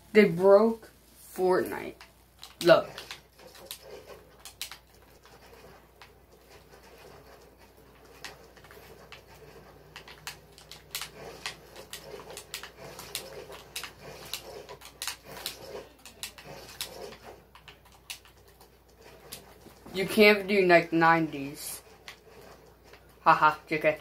They broke Fortnite. Look. You can't do like 90s. Haha, JK.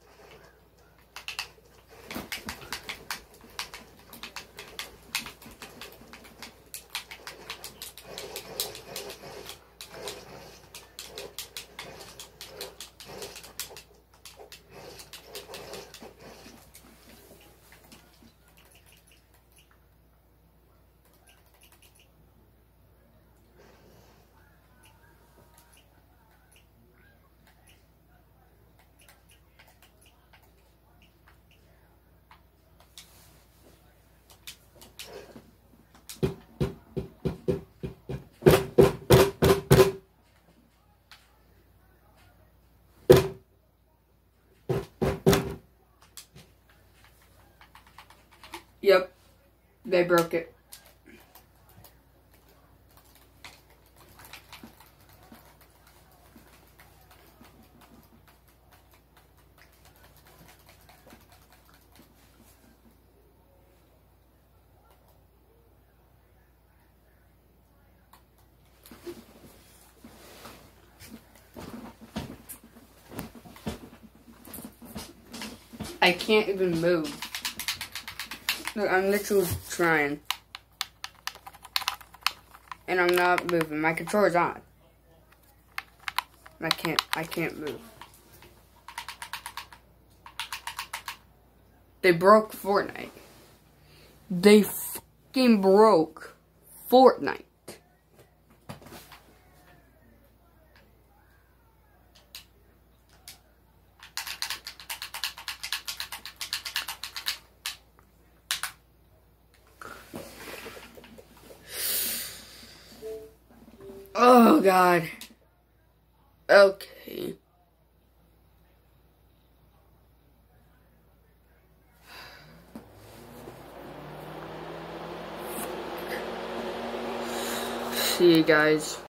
Yep, they broke it. I can't even move. Look, I'm literally trying. And I'm not moving. My controller's on. I can't move. They broke Fortnite. They fucking broke Fortnite. Oh, God. Okay. See you guys.